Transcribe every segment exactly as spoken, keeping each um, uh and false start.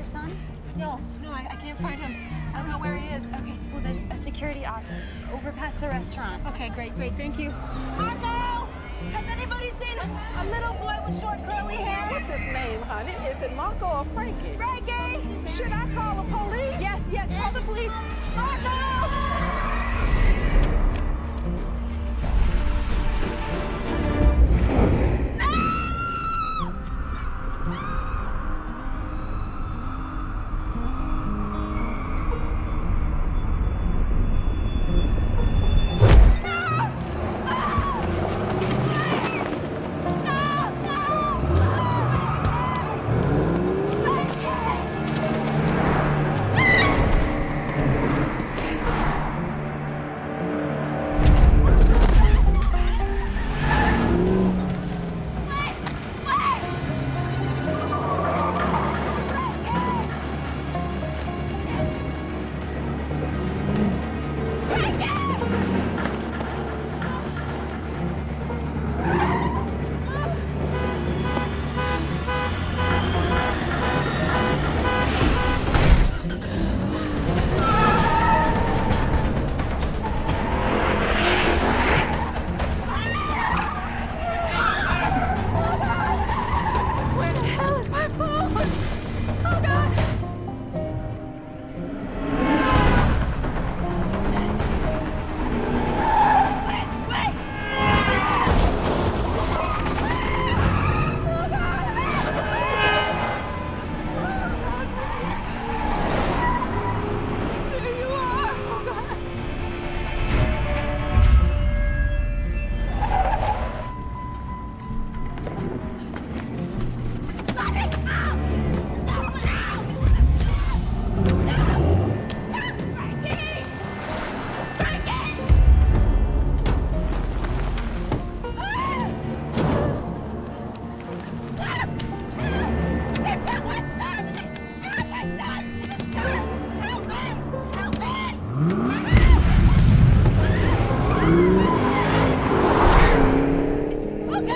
your son? No, no, I, I can't find him. I don't know where he is. Okay, well, there's a security office over past the restaurant. Okay, great, great, thank you. Marco! Has anybody seen a little boy with short curly hair? What's his name, honey? Is it Marco or Frankie? Frankie! Should I call the police? Yes, yes, call the police. Marco!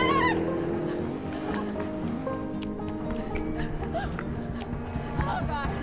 Oh, God.